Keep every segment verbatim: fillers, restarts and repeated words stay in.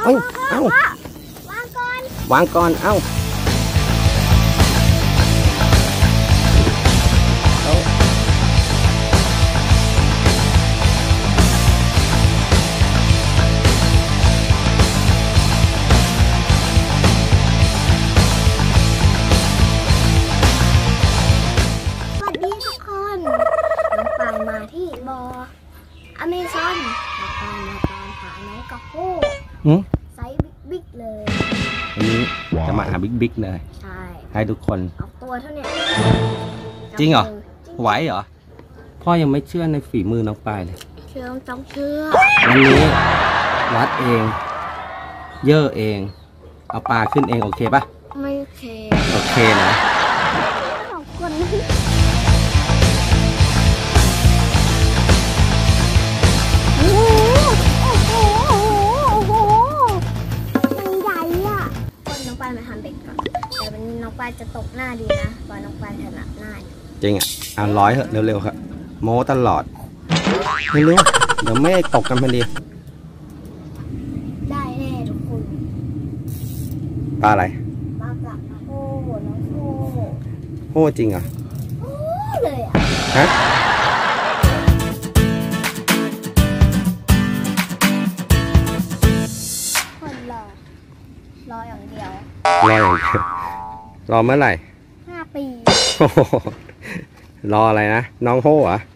เอ้ยเอ้าวางก่อนวางก่อนเอ้าสวัสดีทุกคนน้องปายมาที่บออเมซอนน้องปายมาตามหาน้องกระโห้ไซส์บิ๊กๆเลยวันนี้จะมาหาบิ๊กๆเลยใช่ให้ทุกคนออกตัวเท่านี้จริงเหรอไหวเหรอพ่อยังไม่เชื่อในฝีมือน้องปายเลยเชื่อต้องเชื่อวันนี้วัดเองเย่อเองเอาปลาขึ้นเองโอเคปะไม่โอเคโอเคนะขอบคุณโอ้โหโอ้โหโอ้โหมันใหญ่อะคนน้องปายมาทำเบ็ดก่อนแต่วันนี้น้องปายจะตกหน้าดีนะเพราะน้องปายถนัดหน้าจริงอ่ะอ่ะร้อยเหอะเร็วๆครับโม้ตลอดเร็วๆเดี๋ยวไม่ตกกันพอดีได้แน่ทุกคนปลาอะไรปลากระโห้น้องโห้โห้จริงเหรอโห้เลยอ่ะฮะคนรอรออย่างเดียวรออย่างเดียวรอเมื่อไหร่ห้าปีรออะไรนะน้องโห่เหรอ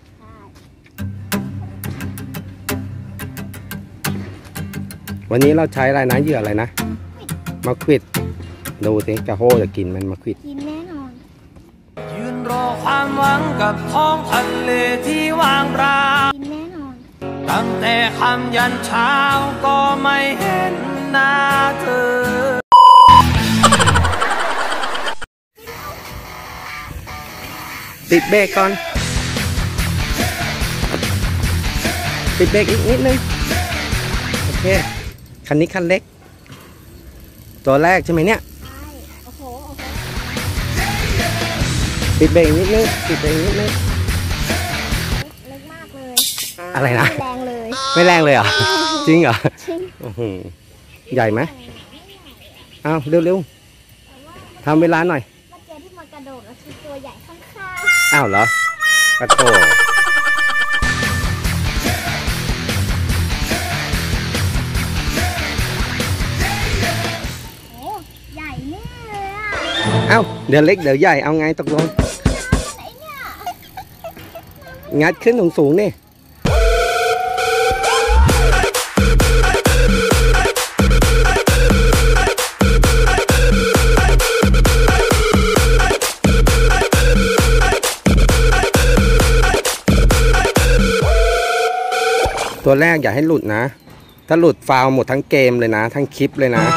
วันนี้เราใช้อะไรนะเหยื่ออะไรนะมะขวิดดูสิกระโห่จะกินมันมะขวิดกินแน่นอนยืนรอความหวังกับท้องทะเลที่ว่างเปล่ากินแน่นอนตั้งแต่คำยันเช้าก็ไม่เห็นหน้าเธอติดเบรกก่อนติดเบรกอีกนิดนึงโอเคคันนี้คันเล็กตัวแรกใช่ไหมเนี่ยใช่โอ้โหติดเบรกนิดนึงติดเบรกนิดนึงเล็กมากเลยอะไรนะแรงเลยไม่แรงเลยเหรอจริงเหรอโอ้โหใหญ่ไหมเอาเร็วๆทำเวลาหน่อยเมื่อกี้ที่มันกระโดดแล้วคือตัวใหญ่ข้างๆอ้าวเหรอกระโถโอ้ใหญ่แน่เลยอ่ะเอ้าเดี๋ยวเล็กเดี๋ยวใหญ่เอาไงตกลงงัดขึ้นสูงๆนี่ตัวแรกอย่าให้หลุดนะถ้าหลุดฟาวหมดทั้งเกมเลยนะทั้งคลิปเลยนะ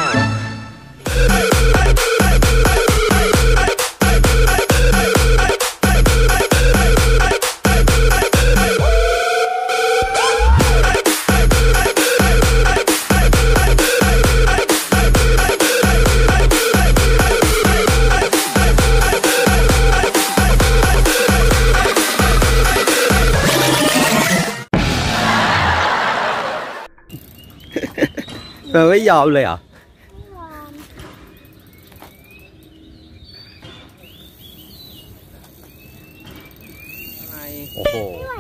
เธอไม่ยอมเลยเหรอโอ้โห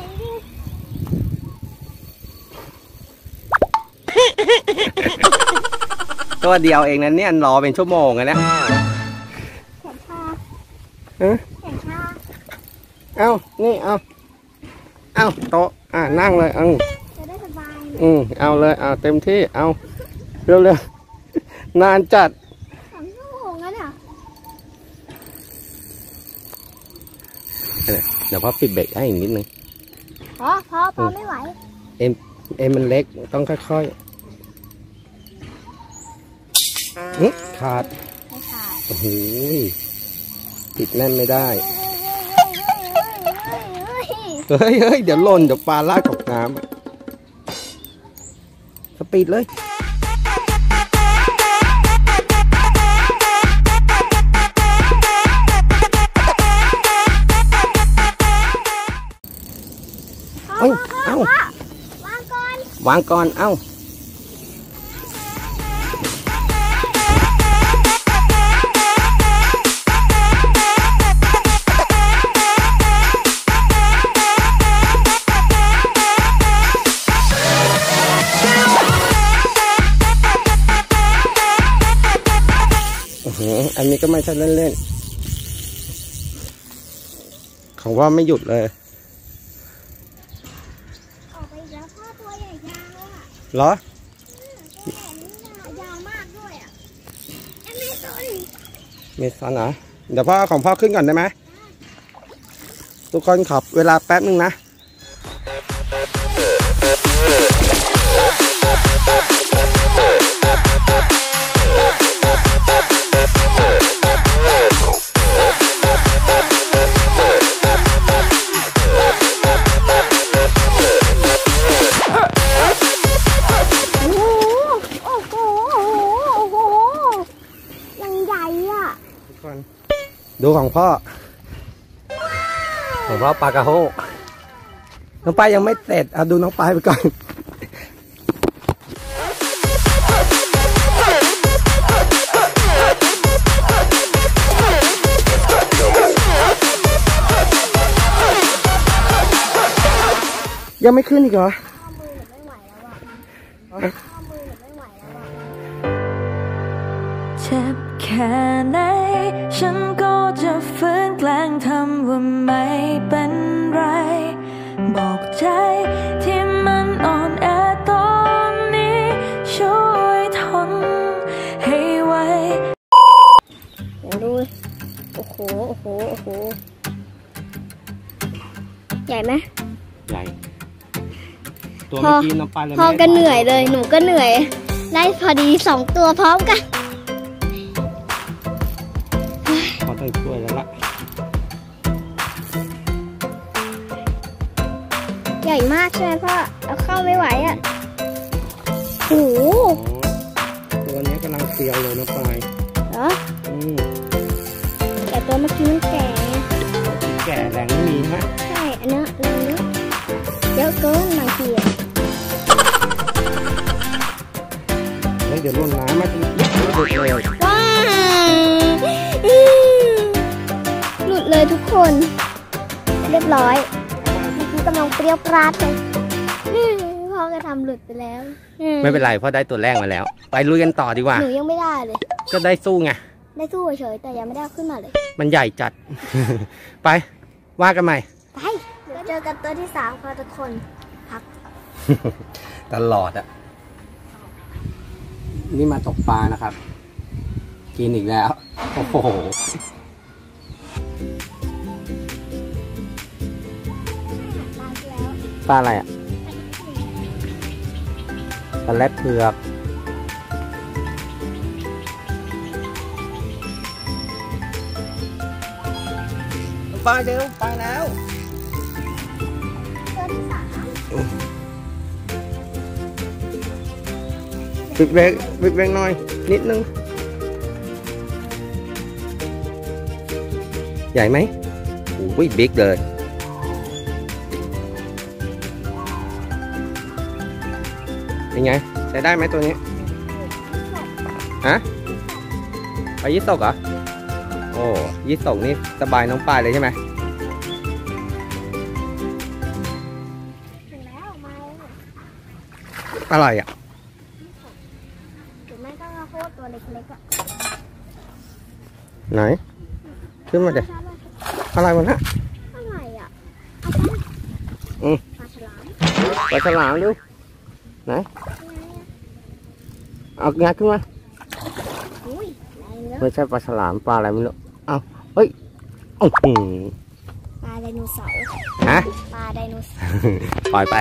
ตัวเดียวเองนะเนี่ยรอเป็นชั่วโมงเลยนะแขนชาแขนชาเอ้านี่เอาเอ้าโต๊ะอ่ะนั่งเลยเออจะได้สบายอืมเอาเลยเอาเต็มที่เอาเร็วๆนานจัดสามชั่วโมงแล้วเนี่ยเดี๋ยวพ่อปิดเบรกให้อีกนิดนึงพอพอพอไม่ไหวเอ็มเอ็มมันเล็กต้องค่อยๆนี่ขาดไม่ขาดโอ้โหติดแน่นไม่ได้เฮ้ยเฮ้ยเดี๋ยวหล่นเดี๋ยวปลาลากตกน้ำสปีดเลยเอ้าเอ้าวางก่อนวางก่อนเอ้าอันนี้ก็ไม่ใช่เล่นๆของว่าไม่หยุดเลยออกไปอีกแล้วพ่อตัวใหญ่ยาวอ่ะเหรอตัวใหญ่นี่ยาวมากด้วยอ่ะแอมเมซอนมีซันเหรอเดี๋ยวพ่อเอาของพ่อขึ้นก่อนได้ไหมทุกคนขับเวลาแป๊บนึงนะดูของพ่อของพ่อปลากระโฮน้องปลายังไม่เสร็จเอาดูน้องปลาไปก่อนยังไม่ขึ้นอีกเหรอมือไม่ไหวแล้วอ่ะมือไม่ไหวแล้วอ่ะเจ็บแค่ไหนฉันก็จะฝืนแกล้งทำว่าไม่เป็นไรบอกใจที่มันอ่อนแอตอนนี้ช่วยทนให้ไวเดี๋ยวดูโอ้โหโอ้โหโอ้โหใหญ่ไหมใหญ่ตัวเมื่อกี้น้องปลาเลยพ่อก็เหนื่อยเลยหนูก็เหนื่อยได้พอดีสองตัวพร้อมกันพอต้องช่วยแล้วล่ะใหญ่มากใช่ไหมพ่อเอาเข้าไม่ไหวอ่ะโอ้โหตัวนี้กำลังเซียวเลยน้องปลาเหรออืมแต่ตัวเมื่อกี้มันแก่แก่แรงไม่มีฮะใช่อันนี้แรงเยอะเกินบางทีอ่ะเดี๋ยวลงน้ำมาหลุดเลยว้าวหลุดเลยทุกคนเรียบร้อยเมื่อกี้กำลังเปรี้ยวปราดเลยพ่อก็ทำหลุดไปแล้วไม่เป็นไรพ่อได้ตัวแรกมาแล้วไปลุยกันต่อดีกว่าหนูยังไม่ได้เลยก็ได้สู้ไงได้สู้เฉยแต่ยังไม่ได้ขึ้นมาเลยมันใหญ่จัดไปว่ากันใหม่ไปเดี๋ยวเจอกันตัวที่สามค่ะทุกคนพักตลอดอะนี่มาตกปลานะครับกินอีกแล้วโอ้โหปลาอะไรอ่ะปลาแรดเผือกปลาเร็วไปแล้วตัวที่สามปิดเบรกปิดเบรกหน่อยนิดนึงใหญ่ไหมโอ้ยบิ๊กเลยเป็นไงใช้ได้ไหมตัวนี้ฮะไปยี่สกเหรอโอ้ยี่สกนี่สบายน้องปลายเลยใช่ไหมอะไรอ่ะตัวเล็กๆอ่ะไหนขึ้นมาเดี๋ยวอะไรมันฮะอะไรอ่ะอืมปลาฉลามปลาฉลามดูไหนเอางัดขึ้นมาไม่ใช่ปลาฉลามปลาอะไรไม่รู้เอาเฮ้ยอื้อหือปลาไดโนเสาร์ฮะปลาไดโนเสาร์ปล่อยไป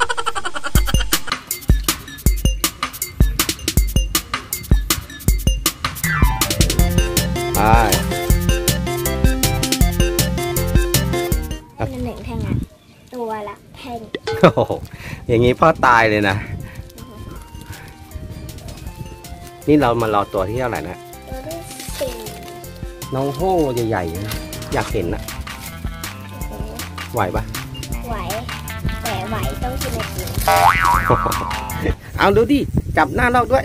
ใช่หนึ่งแท่งอ่ะตัวละแท่งโอ้โหอย่างนี้พ่อตายเลยนะนี่เรามารอตัวที่เท่าไหร่นะตัวที่สี่น้องโฮ่ใหญ่ๆนะอยากเห็นนะไหวปะไหวแต่ไหวต้องกินนาทีเอาดูดิจับหน้าเราด้วย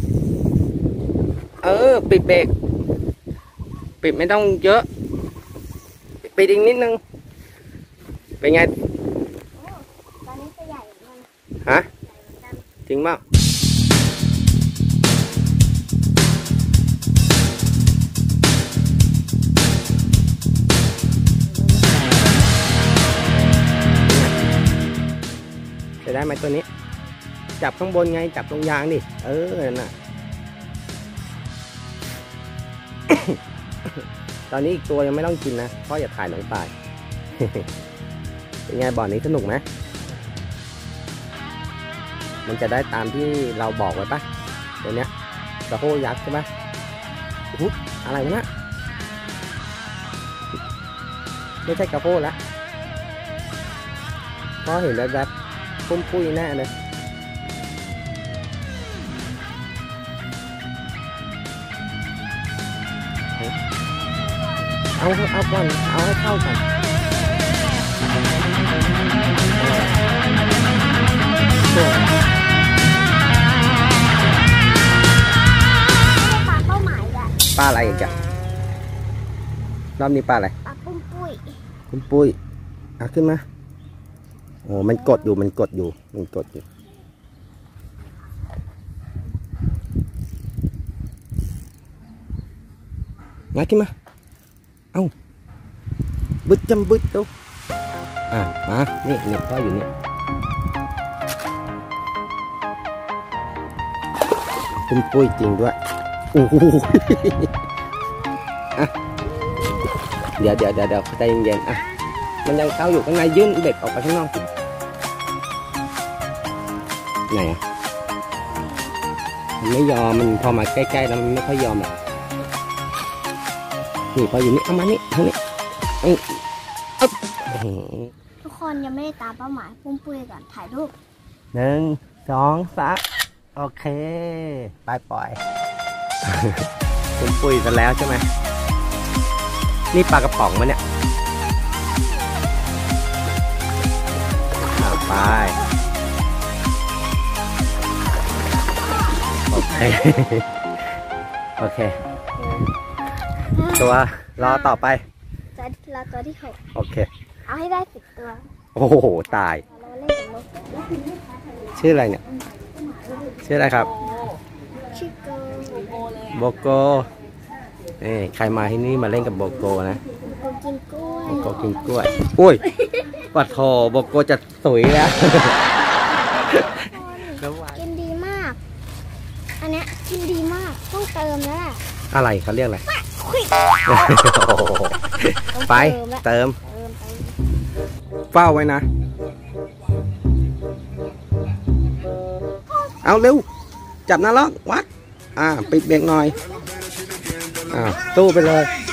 เออปิดเบรกปิดไม่ต้องเยอะปิดอีกนิดนึงเป็นไงตอนนี้ตัวใหญ่ฮะจริงป่ะเตัวนี้ จับข้างบนไงจับตรงยางดิเออน่ะ ตอนนี้อีกตัวยังไม่ต้องกินนะเพราะอย่าถ่ายน้องตาย เป็นไงบ่อนี้สนุกไหมมันจะได้ตามที่เราบอกไว้ปะตัวเนี้ยกระโหยักษ์ใช่ปะอุ๊ยอะไรวะเนี่ยไม่ใช่กระโหละเพราะเห็นแบบแบบปุ้มปุ้ยแน่เลยเอาเอาก่อนเอาให้เข้าก่อนปลาเป้าหมายอะปลาอะไรอีกอะรอบนี้ปลาอะไรปลาปุ้มปุ้ยคุณปุ้ยเอาขึ้นมาโอ้มันกดอยู่มันกดอยู่มันกดอยู่งัดขึ้นมาเอ้าบึดจำบึดตุ๊กอ่ะมานี่นี่พ่ออยู่นี่คุณปุ้ยจริงด้วยโอ้โหอ่ะเดี๋ยวเดี๋ยวเดี๋ยวเดี๋ยวใจเย็นๆอ่ะมันยังเข้าอยู่ข้างในยื่นเบ็ดออกไปข้างนอกไหนอ่ะมันไม่ยอมมันพอมาใกล้ๆแล้วมันไม่ค่อยยอมอ่ะนี่พออยู่นี่เอามานี่ทางนี้เอ้ยอ๊บทุกคนยังไม่ได้ตามเป้าหมายปุ้มปุ้ยก่อนถ่ายรูปหนึ่งสองสามโอเคไปปล่อย คุณปุ้ยกันแล้วใช่ไหมนี่ปลากระป๋องมันเนี่ยเอาไปโอเค โอเค ตัวรอต่อไปจะรอตัวที่หกโอเคเอาให้ได้สิบตัวโอ้โหตายเราเล่นกับนกชื่ออะไรเนี่ยชื่ออะไรครับชื่อเกิร์ลโบโกนี่ใครมาที่นี่มาเล่นกับโบโกนะโกกินกล้วยโบโกกินกล้วยอุ้ยปัดโถโบโกจะสวยแล้วกินดีมาก อันเนี้ยกินดีมากต้องเติมแล้วแหละอะไรเขาเรียกอะไรคุยไปเติมเติมไปเฝ้าไว้นะ เอาเร็ว จับนาล็อกวัด อ่า ปิดเบรกหน่อย อ่า ตู้ไปเลย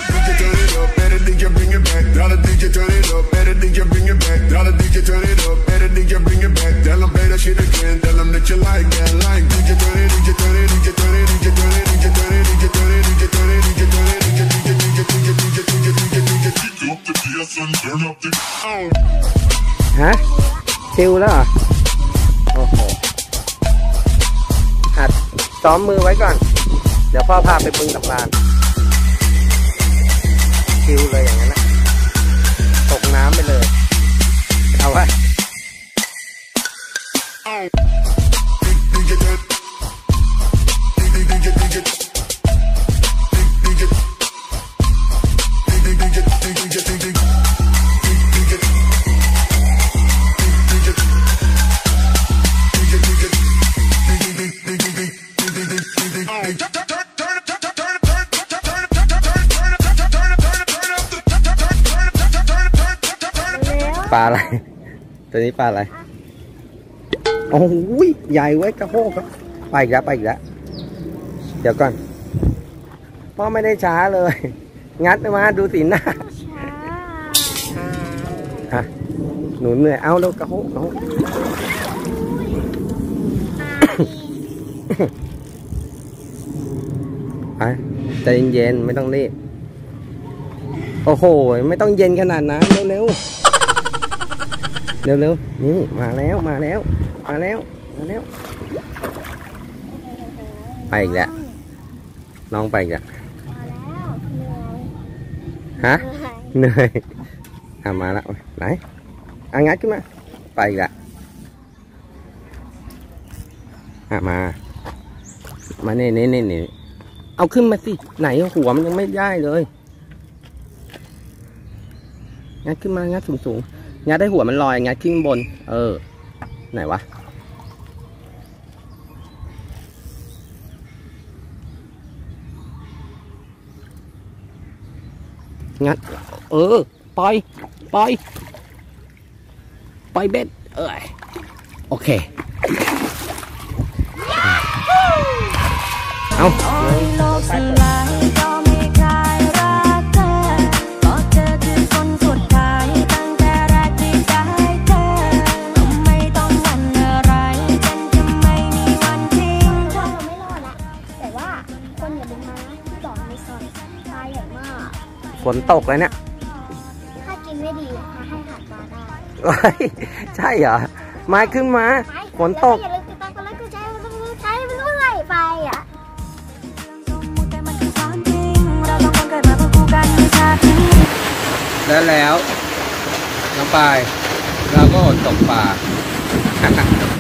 ฮะชิวแล้วเหรอ โอ้โหหัดซ้อมมือไว้ก่อน เดี๋ยวพ่อพาไปบึงกับลานชิวเลยอย่างนั้นนะตกน้ำไปเลย เอาไว้ปลาอะไร ตัวนี้ปลาอะไร โอ้โหใหญ่ไว้กระโปงครับไปอีกแล้วไปอีกแล้วเดี๋ยวก่อนพ่อไม่ได้ช้าเลย งัดมาดูสีหน้าช้าฮะหนูเหนื่อยเอาแล้วกระโปงกระโปงไปใจเย็นๆไม่ต้องรีบโอ้โหไม่ต้องเย็นขนาดนั้นเร็วๆเร็วๆนี่มาแล้วมาแล้วมาแล้วมาแล้วไปอีกแล้วน้องไปอีกแล้วมาแล้วเหนื่อยฮะเหนื่อยเหนื่อยอ่ะมาแล้วไหนอ่ะงัดขึ้นมาไปอีกแล้วอ่ะมามาเน่เน่เน่เน่เอาขึ้นมาสิไหนหัวมันยังไม่ได้เลยงัดขึ้นมางัดสูงสูงงัดได้หัวมันลอยงัดขึ้นบนเออไหนวะงัดเออปล่อยปล่อยปล่อยเบ็ดเอ้ยโอเคเอาโอ้ยโลกสลายก็ไม่คลายรักเธอเพราะเธอคือคนสุดท้ายตั้งแต่แรกที่ได้เจอก็ไม่ต้องหวั่นอะไรฉันจะไม่มีวันทิ้งเราไม่รอดละแต่ว่าคนอย่าลืมมาที่บ่อในซอยปลาใหญ่มากฝนตกเลยเนี่ยถ้ากินไม่ดีมาให้หาปลาได้เฮ้ยใช่เหรอไม้ขึ้นมาฝนตกอย่าลืมติดตามกันแล้วก็ใช้มันใช้มันเท่าไหร่ไปอ่ะสมมุติแต่มันคือความจริงเราสองคนเกิดมาเพื่อคู่กันในชาตินี้แล้วแล้วน้องปายเราก็อดตกปลา